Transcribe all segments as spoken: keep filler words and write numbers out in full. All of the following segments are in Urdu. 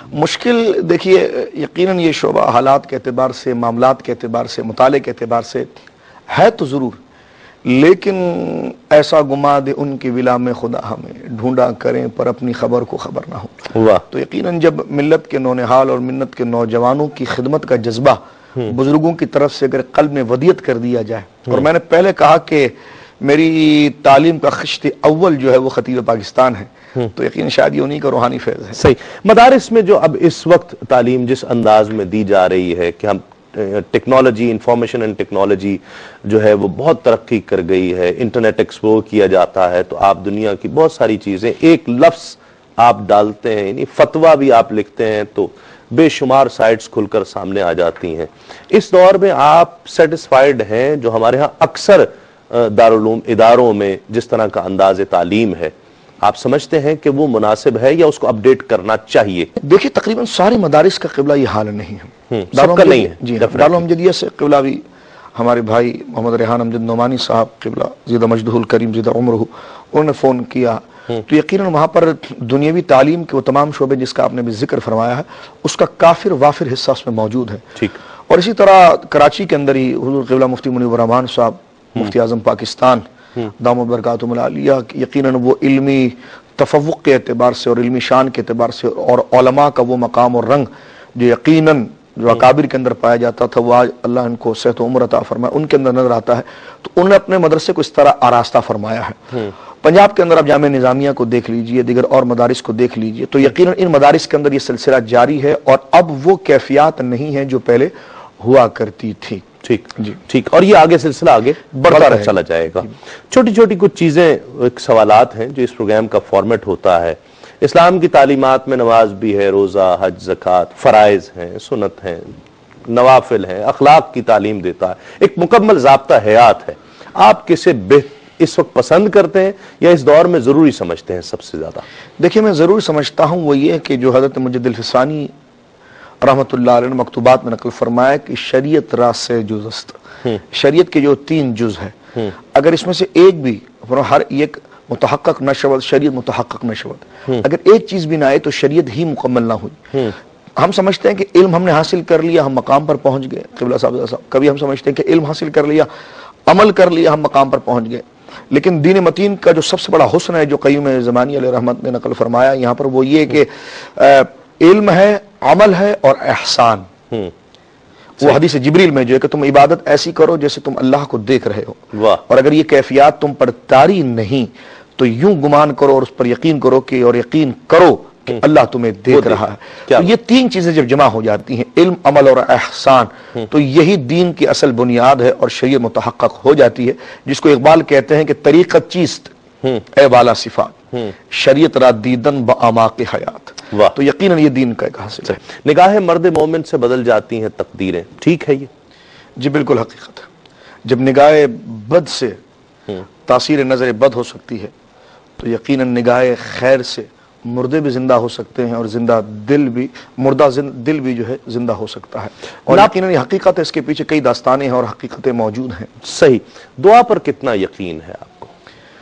مشکل دیکھیے یقیناً یہ شعبہ حالات کے اعتبار سے، معاملات کے اعتبار سے، مطالعے کے اعتبار سے ہے تو ضرور، لیکن ایسا گما دے ان کی ولا میں خدا ہمیں، ڈھونڈا کریں پر اپنی خبر کو خبر نہ ہو۔ تو یقیناً جب ملت کے نونہال اور منت کے نوجوانوں کی خدمت کا جذبہ بزرگوں کی طرف سے اگر قلب میں ودیت کر دیا جائے، اور میں نے پہلے کہا کہ میری تعلیم کا خشت اول جو ہے وہ خطیب پاکستان ہے، تو یقین شاید یہ انہی کا روحانی فیض ہے۔ صحیح۔ مدارس میں جو اب اس وقت تعلیم جس انداز میں دی جا رہی ہے کہ ہم ٹیکنالوجی، انفارمیشن اینڈ ٹیکنالوجی جو ہے وہ بہت ترقی کر گئی ہے، انٹرنیٹ ایکسپلور کیا جاتا ہے، تو آپ دنیا کی بہت ساری چیزیں ایک لفظ آپ ڈالتے ہیں، یعنی فتویٰ بھی آپ لکھتے ہیں تو بے شمار سائٹس کھل کر سامنے آ جاتی ہیں۔ اس دور میں آپ سیٹسفائیڈ ہیں جو ہمارے ہاں اکثر دارالعلوم اداروں میں جس طرح کا انداز تعلیم ہے، آپ سمجھتے ہیں کہ وہ مناسب ہے یا اس کو اپڈیٹ کرنا چاہیے؟ دیکھیں تقریباً سارے مدارس کا قبلہ یہ حال نہیں ہے، سب کا نہیں ہے جی، دارالعلوم امجدیہ سے قبلہ بھی ہمارے بھائی محمد ریحان امجد نعمانی صاحب قبلہ زیدہ مجدہ الکریم زیدہ عمرہ، انہوں نے فون کیا تو یقیناً وہاں پر دنیاوی تعلیم کے وہ تمام شعبے جس کا آپ نے بھی ذکر فرمایا ہے اس کا کافر وافر حصہ اس میں موجود ہے۔ ٹھیک۔ اور اسی طرح کراچی کے اندر ہی حضور قبلہ مفتی منیب الرحمان صاحب مفتی اعظم پاکستان دامت برکاتہم العالیہ، یقیناً وہ علمی تفوق کے اعتبار سے اور علمی شان کے اعتبار سے اور علماء کا وہ مقام اور رنگ جو یقیناً جو اکابر کے اندر پایا جاتا تھا وہ آج اللہ ان کو صحت و عمر عطا فرمائے ان کے اندر نظر آتا ہے، تو انہوں نے اپنے مدرسے کو اس طرح آراستہ فرمایا ہے۔ پنجاب کے اندر آپ جامعہ نظامیہ کو دیکھ لیجئے، دیگر اور مدارس کو دیکھ لیجئے، تو یقیناً ان مدارس کے اندر یہ سلسلہ جاری ہے اور اب وہ کیفیات نہیں ہیں جو پہلے ہوا کرتی تھی۔ ٹھیک جی ٹھیک، اور یہ آگے سلسلہ آگے بڑھتا چلا جائے گا۔ چھوٹی چھوٹی کچھ چیزیں، ایک سوالات ہیں جو اس پروگرام کا فارمیٹ ہوتا ہے۔ اسلام کی تعلیمات میں نماز بھی ہے، روزہ، حج، زکوٰۃ، فرائض ہیں، سنت ہیں، نوافل ہیں، اخلاق کی تعلیم دیتا ہے، ایک مکمل ضابطہ حیات ہے۔ آپ کسے اس وقت پسند کرتے ہیں یا اس دور میں ضروری سمجھتے ہیں سب سے زیادہ؟ دیکھیں میں ضرور سمجھتا ہوں وہ یہ کہ جو حضرت مجد الفسانی رحمت اللہ علیہ نے مکتوبات میں نقل فرمایا کہ شریعت راس سے جز است، شریعت کے جو تین جز ہے اگر اس میں سے ایک بھی ہر ایک متحقق نہ شود، شریعت متحقق نہ شود، اگر ایک چیز بھی نہ آئے تو شریعت ہی مکمل نہ ہوئی۔ ہم سمجھتے ہیں کہ علم ہم نے حاصل کر لیا، ہم مقام پر پہنچ گئے، قبلہ صاحب صاحب کبھی ہم سمجھتے ہیں کہ علم حاصل کر لیا، عمل کر لیا، ہم مقام پر پہنچ گئے، لیکن دین متین کا جو سب سے بڑا حسن ہے جو قیوم زمانی علیہ رحمت نے نقل فرمایا یہاں پر وہ یہ کہ علم ہے، عمل ہے اور احسان۔ وہ حدیث جبریل میں جو ہے کہ تم عبادت ایسی کرو جیسے تم اللہ کو دیکھ رہے ہو، اور اگر یہ کیفیات تم پر طاری نہیں تو یوں گمان کرو اور اس پر یقین کرو کہ اور یقین کرو کہ اللہ تمہیں دیکھ رہا ہے۔ تو یہ تین چیزیں جب جمع ہو جاتی ہیں، علم، عمل اور احسان، تو یہی دین کی اصل بنیاد ہے اور شریعت متحقق ہو جاتی ہے، جس کو اقبال کہتے ہیں کہ طریقت چیست اے والا صفات، شریعت را دیدن با اعماق حیات۔ تو یقیناً یہ دین کا ایک حاصل ہے۔ نگاہ مرد مومن سے بدل جاتی ہیں تقدیریں، ٹھیک ہے یہ؟ جی بالکل حقیقت ہے۔ جب نگاہ بد سے تاثیر نظر بد ہو سکتی ہے تو یقیناً نگاہ خیر سے مردے بھی زندہ ہو سکتے ہیں اور زندہ دل بھی، مردہ دل بھی جو ہے زندہ ہو سکتا ہے، اور یقیناً یہ حقیقت ہے، اس کے پیچھے کئی داستانیں ہیں اور حقیقتیں موجود ہیں۔ صحیح۔ دعا پر کتنا یقین ہے آپ کو؟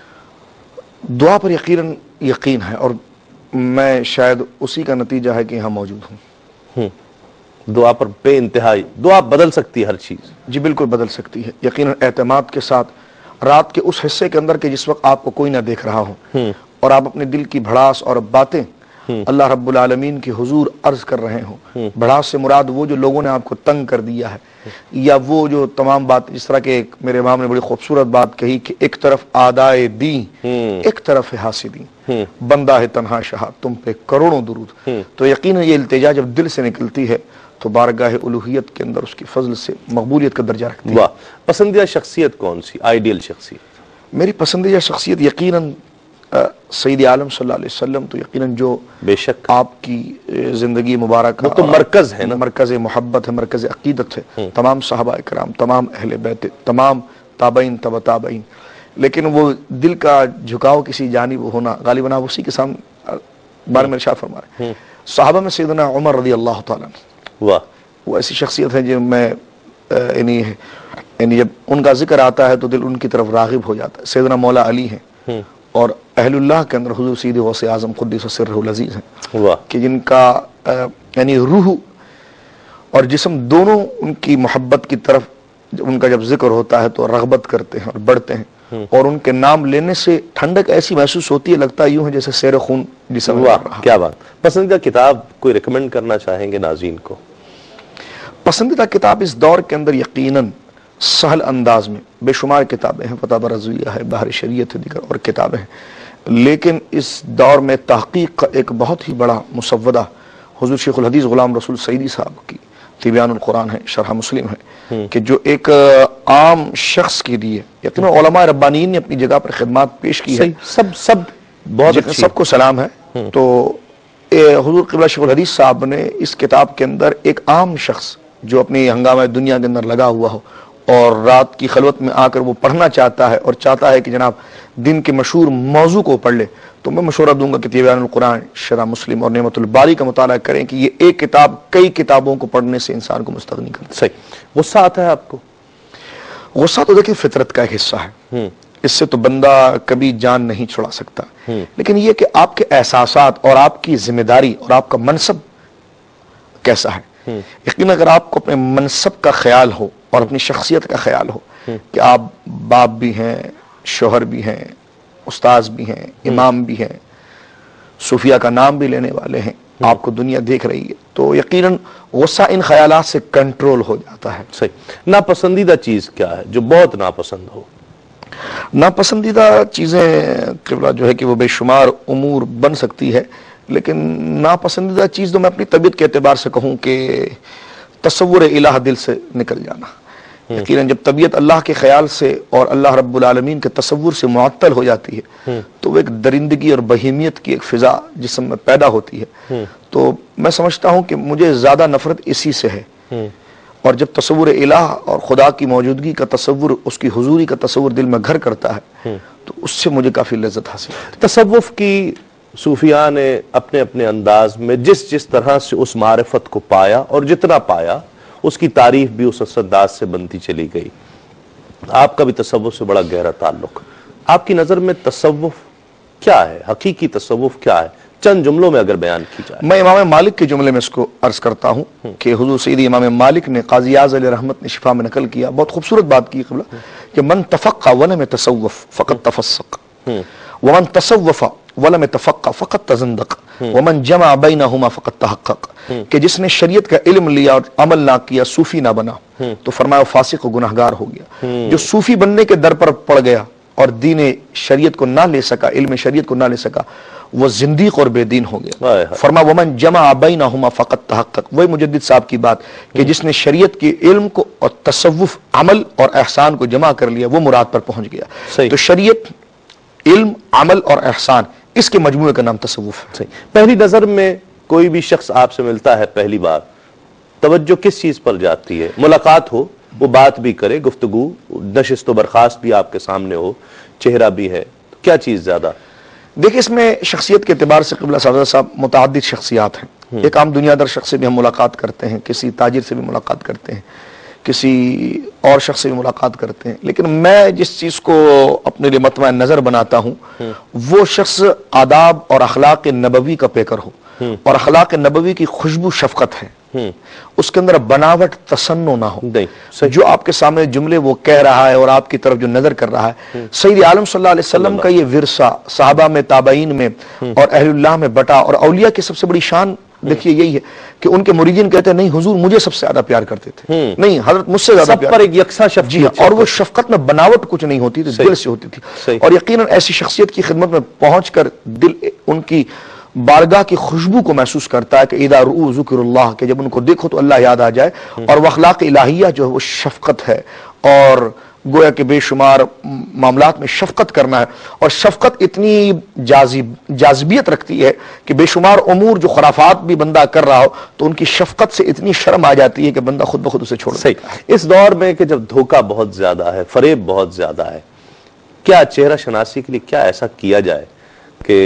دعا پر یقیناً یقین ہے، اور میں شاید اسی کا نتیجہ ہے کہ یہاں موجود ہوں۔ دعا پر بے انتہائی، دعا بدل سکتی ہے ہر چیز؟ جی بالکل بدل سکتی ہے، یقیناً اعتماد کے ساتھ رات کے اس حصے کے اندر کہ جس وقت آپ کو کوئی نہ دیکھ رہا ہو اور آپ اپنے دل کی بھڑاس اور باتیں اللہ رب العالمین کی حضور عرض کر رہے ہوں۔ بھڑاس سے مراد وہ جو لوگوں نے آپ کو تنگ کر دیا ہے، یا وہ جو تمام بات، جس طرح کہ میرے امام نے بڑی خوبصورت بات کہی کہ ایک طرف آدائے دین، ایک طرف ہے حاسدین، بندہ ہے تنہا شاہ تم پہ کروڑوں درود۔ تو یقیناً یہ التجا جب دل سے نکلتی ہے تو بارگاہ الوہیت کے اندر اس کی فضل سے مقبولیت کا درجہ رکھتی ہے۔ واہ۔ پسندیدہ شخصیت کون سی، آئیڈیل شخصیت؟ میری پسندیدہ شخصیت یقیناً سید عالم صلی اللہ علیہ وسلم، تو یقیناً جو بے شک آپ کی زندگی مبارکہ وہ تو مرکز ہے نا، مرکز محبت ہے، مرکز عقیدت ہے، تمام صحابہ کرام، تمام اہل بیت، تمام تابعین تبع تابعین، لیکن وہ دل کا جھکاؤ کسی جانب ہونا غالباً آپ اسی کے سامنے بارے میں ارشاد فرما رہے ہیں۔ صحابہ میں سیدنا عمر رضی اللہ تعالیٰ عنہ، واہ، وہ ایسی شخصیت ہے جو میں یعنی یعنی جب ان کا ذکر آتا ہے تو دل ان کی طرف راغب ہو جاتا ہے۔ سیدنا مولا علی ہیں، اور اہل اللہ کے اندر حضور سید غوث اعظم قدس سرہ العزیز ہیں کہ جن کا یعنی روح اور جسم دونوں ان کی محبت کی طرف ان کا جب ذکر ہوتا ہے تو رغبت کرتے ہیں اور بڑھتے ہیں، اور ان کے نام لینے سے ٹھنڈک ایسی محسوس ہوتی ہے، لگتا ہے یوں ہے جیسے سیر خون جسم میں۔ واہ کیا بات! پسندیدہ کتاب کوئی ریکمینڈ کرنا چاہیں گے ناظرین کو؟ پسندیدہ کتاب اس دور کے اندر یقیناً سہل انداز میں بے شمار کتابیں ہیں، فتح رضویہ ہے، بحر شریعت ہے، دیگر اور کتابیں ہیں، لیکن اس دور میں تحقیق کا ایک بہت ہی بڑا مسودہ حضور شیخ الحدیث غلام رسول سعیدی صاحب کی تبیان القرآن ہے، شرح مسلم ہے، کہ جو ایک عام شخص کے لیے یقیناً علماء ربانیین نے اپنی جگہ پر خدمات پیش کی ہے، سب سب بہت سب کو سلام ہے۔ تو حضور قبلہ شیخ الحدیث صاحب نے اس کتاب کے اندر ایک عام شخص جو اپنی ہنگامہ دنیا کے اندر لگا ہوا ہو اور رات کی خلوت میں آ کر وہ پڑھنا چاہتا ہے اور چاہتا ہے کہ جناب دن کے مشہور موضوع کو پڑھ لے، تو میں مشورہ دوں گا کہ تبیان القرآن، شرح مسلم اور نعمت الباری کا مطالعہ کریں، کہ یہ ایک کتاب کئی کتابوں کو پڑھنے سے انسان کو مستغنی کرتا ہے۔ صحیح۔ غصہ آتا ہے آپ کو؟ غصہ تو دیکھیں فطرت کا ایک حصہ ہے، اس سے تو بندہ کبھی جان نہیں چھڑا سکتا، لیکن یہ کہ آپ کے احساسات اور آپ کی ذمہ داری اور آپ کا منصب کیسا ہے۔ یقیناً اگر آپ کو اپنے منصب کا خیال ہو اور اپنی شخصیت کا خیال ہو کہ آپ باپ بھی ہیں، شوہر بھی ہیں، استاذ بھی ہیں، امام بھی ہیں، صوفیہ کا نام بھی لینے والے ہیں، آپ کو دنیا دیکھ رہی ہے، تو یقیناً غصہ ان خیالات سے کنٹرول ہو جاتا ہے۔ صحیح۔ ناپسندیدہ چیز کیا ہے جو بہت ناپسند ہو؟ ناپسندیدہ چیزیں قبلہ جو ہے کہ وہ بے شمار امور بن سکتی ہے، لیکن ناپسندیدہ چیز تو میں اپنی طبیعت کے اعتبار سے کہوں کہ تصور الہ دل سے نکل جانا۔ یقیناً جب طبیعت اللہ کے خیال سے اور اللہ رب العالمین کے تصور سے معطل ہو جاتی ہے تو وہ ایک درندگی اور بہیمیت کی ایک فضا جسم میں پیدا ہوتی ہے، تو میں سمجھتا ہوں کہ مجھے زیادہ نفرت اسی سے ہے، اور جب تصور الہ اور خدا کی موجودگی کا تصور، اس کی حضوری کا تصور دل میں گھر کرتا ہے تو اس سے مجھے کافی لذت حاصل ہوتی ہے۔ تصوف کی صوفیاء نے اپنے اپنے انداز میں جس جس طرح سے اس معرفت کو پایا اور جتنا پایا اس کی تعریف بھی اس انداز سے بنتی چلی گئی۔ آپ کا بھی تصوف سے بڑا گہرا تعلق، آپ کی نظر میں تصوف کیا ہے؟ حقیقی تصوف کیا ہے؟ چند جملوں میں اگر بیان کی جائے۔ میں امام مالک کے جملے میں اس کو عرض کرتا ہوں کہ حضور سیدی امام مالک نے قاضی اعظم علیہ رحمت نے شفا میں نقل کیا، بہت خوبصورت بات کی قبلہ، کہ من تفقہ ولم تصوف فقط تفسق، ومن تصوف ولم يتفقه فقط تزندق، ومن جمع بینہما فقط تحقق، کہ جس نے شریعت کا علم لیا اور عمل نہ کیا صوفی نہ بنا تو فرمایا فاسق و گناہگار ہو گیا۔ جو صوفی بننے کے در پر پڑ گیا اور دین شریعت کو نہ لے سکا، علم شریعت کو نہ لے سکا، وہ زندیق اور بے دین ہو گیا۔ فرمایا ومن جمع بینہما فقط تحقق، وہی مجدد صاحب کی بات کہ جس نے شریعت کے علم کو اور تصوف عمل اور احسان کو جمع کر لیا وہ مراد پر پہنچ گیا۔ تو شریعت، علم، عمل اور احسان، اس کے مجموعے کا نام تصوف ہے۔ پہلی نظر میں کوئی بھی شخص آپ سے ملتا ہے پہلی بار، توجہ کس چیز پر جاتی ہے؟ ملاقات ہو، وہ بات بھی کرے، گفتگو، نشست و برخاست بھی آپ کے سامنے ہو، چہرہ بھی ہے، کیا چیز زیادہ؟ دیکھیں اس میں شخصیت کے اعتبار سے قبلہ صاحب متعدد شخصیات ہیں۔ ایک عام دنیا در شخص سے بھی ہم ملاقات کرتے ہیں، کسی تاجر سے بھی ملاقات کرتے ہیں، کسی اور شخص سے بھی ملاقات کرتے ہیں، لیکن میں جس چیز کو اپنے لیے مطمئن نظر بناتا ہوں وہ شخص آداب اور اخلاق نبوی کا پیکر ہو، اور اخلاق نبوی کی خوشبو شفقت ہے، اس کے اندر بناوٹ تصنع نہ ہو، جو آپ کے سامنے جملے وہ کہہ رہا ہے اور آپ کی طرف جو نظر کر رہا ہے۔ سید عالم صلی اللہ علیہ وسلم کا یہ ورثہ صحابہ میں، تابعین میں اور اہل اللہ میں بٹا، اور اولیاء کی سب سے بڑی شان دیکھیے یہی ہے کہ ان کے مریدین کہتے ہیں نہیں حضور مجھے سب سے زیادہ پیار کرتے تھے، نہیں حضرت مجھ سے زیادہ سب پیار، پر ایک یکساں شفقت، جی ہاں، اور وہ شفقت میں بناوٹ کچھ نہیں ہوتی تھی، دل سے ہوتی تھی، اور یقیناً ایسی شخصیت کی خدمت میں پہنچ کر دل ان کی بارگاہ کی خوشبو کو محسوس کرتا ہے کہ اذا رؤوا ذکر اللہ، کہ جب ان کو دیکھو تو اللہ یاد آ جائے، اور وہ اخلاق الہیہ جو ہے وہ شفقت ہے، اور گویا کہ بے شمار معاملات میں شفقت کرنا ہے، اور شفقت اتنی جاذب جاذبیت رکھتی ہے کہ بے شمار امور جو خرافات بھی بندہ کر رہا ہو تو ان کی شفقت سے اتنی شرم آ جاتی ہے کہ بندہ خود بخود اسے چھوڑ دیتا ہے۔ اس دور میں کہ جب دھوکہ بہت زیادہ ہے، فریب بہت زیادہ ہے، کیا چہرہ شناسی کے لیے کیا ایسا کیا جائے کہ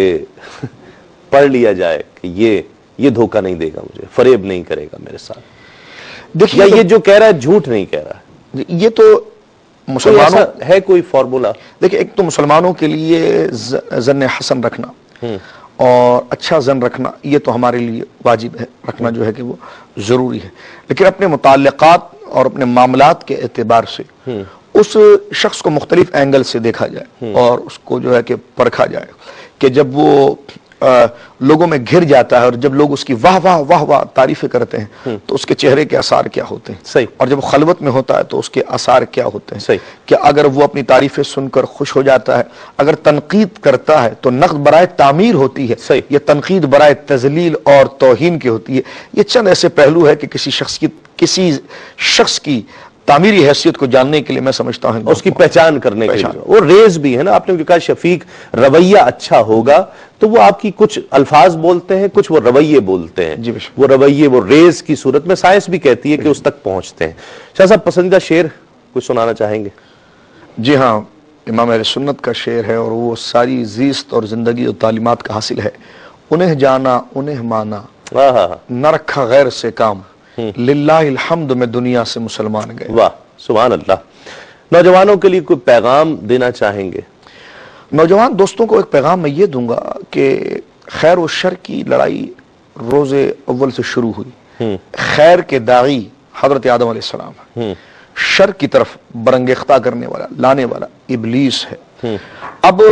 پڑھ لیا جائے کہ یہ یہ دھوکہ نہیں دے گا مجھے، فریب نہیں کرے گا میرے ساتھ، دیکھیے یہ جو کہہ رہا ہے جھوٹ نہیں کہہ رہا ہے؟ یہ تو مسلمانوں ہے کوئی فارمولا؟ دیکھیں ایک تو مسلمانوں کے لیے ظن حسن رکھنا اور اچھا زن رکھنا یہ تو ہمارے لیے واجب ہے، رکھنا جو ہے کہ وہ ضروری ہے، لیکن اپنے متعلقات اور اپنے معاملات کے اعتبار سے اس شخص کو مختلف اینگل سے دیکھا جائے اور اس کو جو ہے کہ پرکھا جائے کہ جب وہ لوگوں میں گھر جاتا ہے اور جب لوگ اس کی واہ واہ واہ واہ تعریفیں کرتے ہیں تو اس کے چہرے کے آثار کیا ہوتے ہیں، صحیح، اور جب وہ خلوت میں ہوتا ہے تو اس کے آثار کیا ہوتے ہیں، صحیح، کہ اگر وہ اپنی تعریفیں سن کر خوش ہو جاتا ہے، اگر تنقید کرتا ہے تو نقد برائے تعمیر ہوتی ہے، صحیح، یہ تنقید برائے تذلیل اور توہین کی ہوتی ہے۔ یہ چند ایسے پہلو ہے کہ کسی شخص کی کسی شخص کی تعمیری حیثیت کو جاننے کے لیے میں سمجھتا ہوں اس کی پہچان کرنے کے لیے وہ ریز بھی ہے نا۔ آپ نے جو کہا شفیق رویہ اچھا ہوگا تو وہ آپ کی کچھ الفاظ بولتے ہیں، کچھ وہ رویے بولتے ہیں، جی وہ رویے وہ ریز کی صورت میں سائنس بھی کہتی ہے کہ اس تک پہنچتے ہیں۔ شاہ صاحب پسندیدہ شعر کچھ سنانا چاہیں گے؟ جی ہاں، امام اہل سنت کا شعر ہے اور وہ ساری زیست اور زندگی اور تعلیمات کا حاصل ہے۔ انہیں جانا انہیں مانا نہ رکھا غیر سے کام، للہ الحمد میں دنیا سے مسلمان گئے۔ واہ سبحان اللہ۔ نوجوانوں کے لیے کوئی پیغام دینا چاہیں گے؟ نوجوان دوستوں کو ایک پیغام میں یہ دوں گا کہ خیر و شر کی لڑائی روز اول سے شروع ہوئی۔ خیر کے داعی حضرت آدم علیہ السلام، شر کی طرف برانگیختہ کرنے والا لانے والا ابلیس ہے۔ اب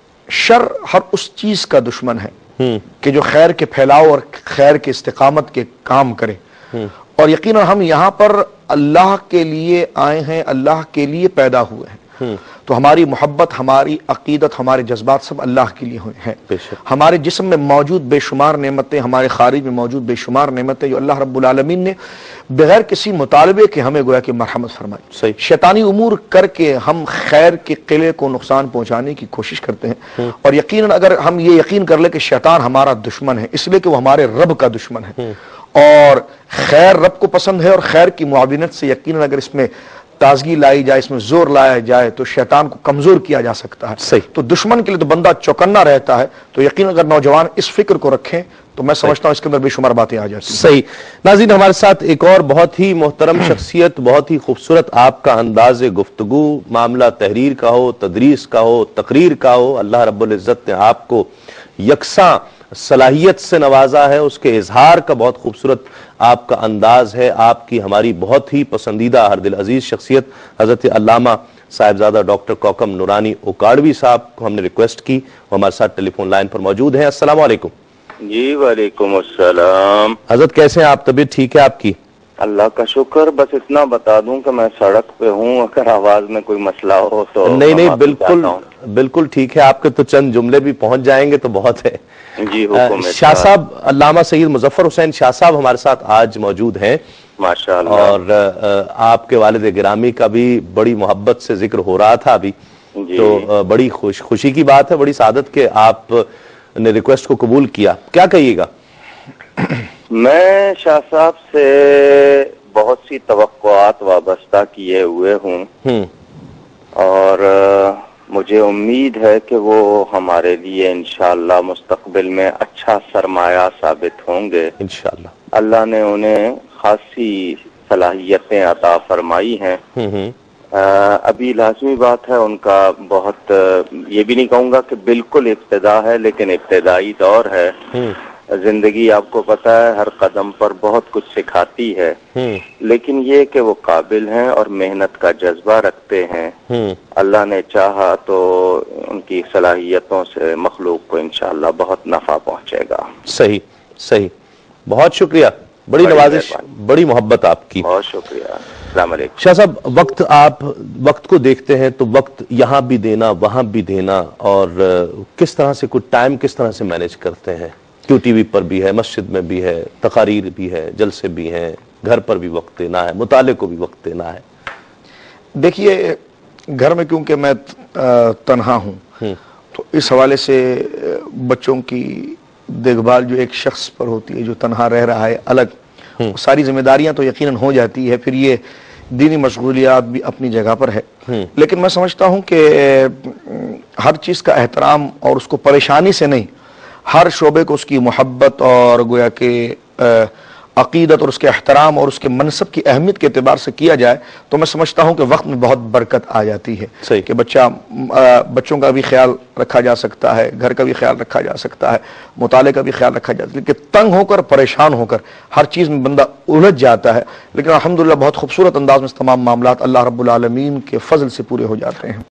شر ہر اس چیز کا دشمن ہے کہ جو خیر کے پھیلاؤ اور خیر کے استقامت کے کام کرے، اور یقیناً ہم یہاں پر اللہ کے لیے آئے ہیں، اللہ کے لیے پیدا ہوئے ہیں، تو ہماری محبت، ہماری عقیدت، ہمارے جذبات سب اللہ کے لیے ہوئے ہیں۔ ہمارے جسم میں موجود بے شمار نعمتیں، ہمارے خارج میں موجود بے شمار نعمتیں جو اللہ رب العالمین نے بغیر کسی مطالبے کے ہمیں گویا کہ مرحمت فرمائی۔ شیطانی امور کر کے ہم خیر کے قلعے کو نقصان پہنچانے کی کوشش کرتے ہیں، اور یقیناً اگر ہم یہ یقین کر لیں کہ شیطان ہمارا دشمن ہے اس لیے کہ وہ ہمارے رب کا دشمن ہے، اور خیر رب کو پسند ہے، اور خیر کی معاونت سے یقیناً اگر اس میں تازگی لائی جائے، اس میں زور لایا جائے تو شیطان کو کمزور کیا جا سکتا ہے۔ صحیح۔ تو دشمن کے لیے تو بندہ چوکنا رہتا ہے، تو یقیناً اگر نوجوان اس فکر کو رکھیں تو میں سمجھتا ہوں اس کے اندر بے شمار باتیں آ جاتی ہیں۔ صحیح۔ ناظرین ہمارے ساتھ ایک اور بہت ہی محترم شخصیت، بہت ہی خوبصورت آپ کا انداز گفتگو، معاملہ تحریر کا ہو، تدریس کا ہو، تقریر کا ہو، اللہ رب العزت نے آپ کو یکساں صلاحیت سے نوازا ہے، اس کے اظہار کا بہت خوبصورت آپ کا انداز ہے۔ آپ کی ہماری بہت ہی پسندیدہ ہر دل عزیز شخصیت حضرت علامہ صاحبزادہ ڈاکٹر کوکم نورانی اوکاڑوی صاحب کو ہم نے ریکویسٹ کی، وہ ہمارے ساتھ ٹیلی فون لائن پر موجود ہیں۔ السلام علیکم۔ جی وعلیکم السلام۔ حضرت کیسے ہیں آپ؟ طبیعت ٹھیک ہے آپ کی؟ اللہ کا شکر۔ بس اتنا بتا دوں کہ میں سڑک پہ ہوں، اگر آواز میں کوئی مسئلہ ہو تو نہیں نہیں بالکل بالکل ٹھیک ہے، آپ کے تو چند جملے بھی پہنچ جائیں گے تو بہت ہے۔ جی حکم ہے۔ شاہ صاحب علامہ سید مظفر حسین شاہ صاحب ہمارے ساتھ آج موجود ہیں، ماشاءاللہ، اور آپ کے والد گرامی کا بھی بڑی محبت سے ذکر ہو رہا تھا ابھی، تو بڑی خوش خوشی کی بات ہے، بڑی سعادت کہ آپ نے ریکویسٹ کو قبول کیا۔ کیا کہیے گا؟ میں شاہ صاحب سے بہت سی توقعات وابستہ کیے ہوئے ہوں، اور مجھے امید ہے کہ وہ ہمارے لیے انشاءاللہ مستقبل میں اچھا سرمایہ ثابت ہوں گے انشاءاللہ۔ اللہ نے انہیں خاصی صلاحیتیں عطا فرمائی ہیں۔ ابھی لازمی بات ہے ان کا بہت، یہ بھی نہیں کہوں گا کہ بالکل ابتدا ہے، لیکن ابتدائی دور ہے۔ زندگی آپ کو پتا ہے ہر قدم پر بہت کچھ سکھاتی ہے، لیکن یہ کہ وہ قابل ہیں اور محنت کا جذبہ رکھتے ہیں۔ اللہ نے چاہا تو ان کی صلاحیتوں سے مخلوق کو انشاءاللہ بہت نفع پہنچے گا۔ صحیح صحیح، بہت شکریہ، بڑی نوازش، بڑی محبت آپ کی، بہت شکریہ۔ السلام علیکم۔ شاہ صاحب وقت، آپ وقت کو دیکھتے ہیں تو وقت یہاں بھی دینا وہاں بھی دینا، اور کس طرح سے کچھ ٹائم کس طرح سے مینج کرتے ہیں؟ کیو ٹی وی پر بھی ہے، مسجد میں بھی ہے، تقاریر بھی ہے، جلسے بھی ہیں، گھر پر بھی وقت دینا ہے، مطالعے کو بھی وقت دینا ہے۔ دیکھیے گھر میں کیونکہ میں تنہا ہوں تو اس حوالے سے بچوں کی دیکھ بھال جو ایک شخص پر ہوتی ہے جو تنہا رہ رہا ہے الگ، ساری ذمہ داریاں تو یقیناً ہو جاتی ہے، پھر یہ دینی مشغولیات بھی اپنی جگہ پر ہے، لیکن میں سمجھتا ہوں کہ ہر چیز کا احترام اور اس کو پریشانی سے نہیں، ہر شعبے کو اس کی محبت اور گویا کہ عقیدت اور اس کے احترام اور اس کے منصب کی اہمیت کے اعتبار سے کیا جائے تو میں سمجھتا ہوں کہ وقت میں بہت برکت آ جاتی ہے صحیح کہ بچہ بچوں کا بھی خیال رکھا جا سکتا ہے، گھر کا بھی خیال رکھا جا سکتا ہے، مطالعے کا بھی خیال رکھا جاتا ہے، لیکن تنگ ہو کر پریشان ہو کر ہر چیز میں بندہ الجھ جاتا ہے، لیکن الحمدللہ بہت خوبصورت انداز میں تمام معاملات اللہ رب العالمین کے فضل سے پورے ہو جاتے ہیں۔